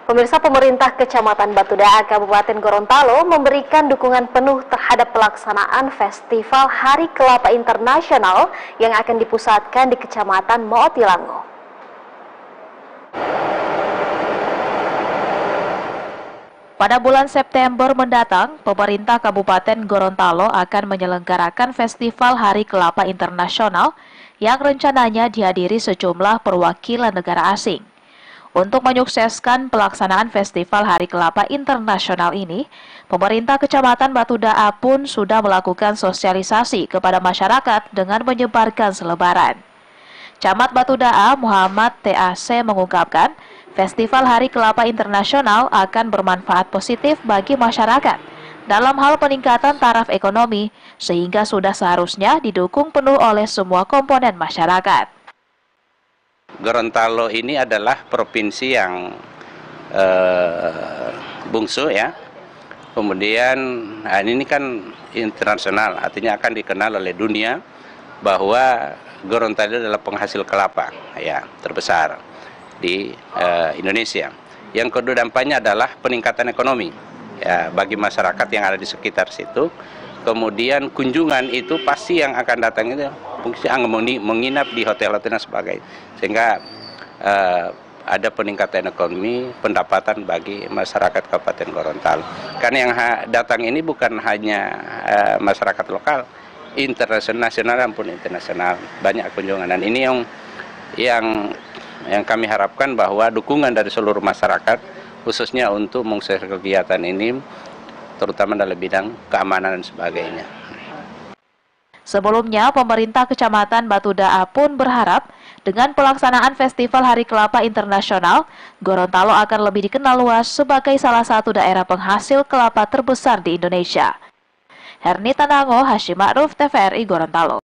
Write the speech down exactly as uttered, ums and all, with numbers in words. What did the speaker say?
Pemirsa, pemerintah Kecamatan Batudaa, Kabupaten Gorontalo memberikan dukungan penuh terhadap pelaksanaan Festival Hari Kelapa Internasional yang akan dipusatkan di Kecamatan Motilango. Pada bulan September mendatang, pemerintah Kabupaten Gorontalo akan menyelenggarakan Festival Hari Kelapa Internasional yang rencananya dihadiri sejumlah perwakilan negara asing. Untuk menyukseskan pelaksanaan Festival Hari Kelapa Internasional ini, pemerintah Kecamatan Batudaa pun sudah melakukan sosialisasi kepada masyarakat dengan menyebarkan selebaran. Camat Batudaa Muhammad T A C mengungkapkan, Festival Hari Kelapa Internasional akan bermanfaat positif bagi masyarakat dalam hal peningkatan taraf ekonomi, sehingga sudah seharusnya didukung penuh oleh semua komponen masyarakat. Gorontalo ini adalah provinsi yang eh, bungsu ya. Kemudian nah ini kan internasional, artinya akan dikenal oleh dunia bahwa Gorontalo adalah penghasil kelapa ya terbesar di eh, Indonesia. Yang kedua dampaknya adalah peningkatan ekonomi ya bagi masyarakat yang ada di sekitar situ. Kemudian kunjungan itu pasti yang akan datang itu fungsi menginap di hotel-hotel dan sebagainya, sehingga uh, ada peningkatan ekonomi, pendapatan bagi masyarakat Kabupaten Gorontalo. Karena yang datang ini bukan hanya uh, masyarakat lokal, internasional, nasional maupun internasional, banyak kunjungan. Dan ini yang yang yang kami harapkan bahwa dukungan dari seluruh masyarakat, khususnya untuk mensukseskan kegiatan ini, terutama dalam bidang keamanan dan sebagainya. Sebelumnya, pemerintah Kecamatan Batudaa pun berharap dengan pelaksanaan Festival Hari Kelapa Internasional, Gorontalo akan lebih dikenal luas sebagai salah satu daerah penghasil kelapa terbesar di Indonesia. Herni Tanango, Hashim Ma'ruf, T V R I Gorontalo.